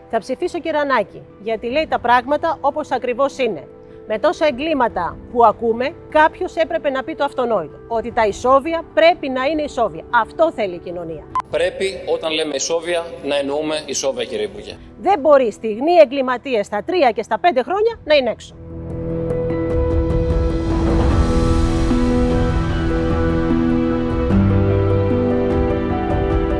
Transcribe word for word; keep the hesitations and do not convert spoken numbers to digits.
Θα ψηφίσω Κυρανάκη, γιατί λέει τα πράγματα όπως ακριβώς είναι. Με τόσα εγκλήματα που ακούμε, κάποιος έπρεπε να πει το αυτονόητο. Ότι τα ισόβια πρέπει να είναι ισόβια. Αυτό θέλει η κοινωνία. Πρέπει όταν λέμε ισόβια να εννοούμε ισόβια, κύριε Υπουργέ. Δεν μπορεί στιγνοί εγκληματίες στα τρία και στα πέντε χρόνια να είναι έξω.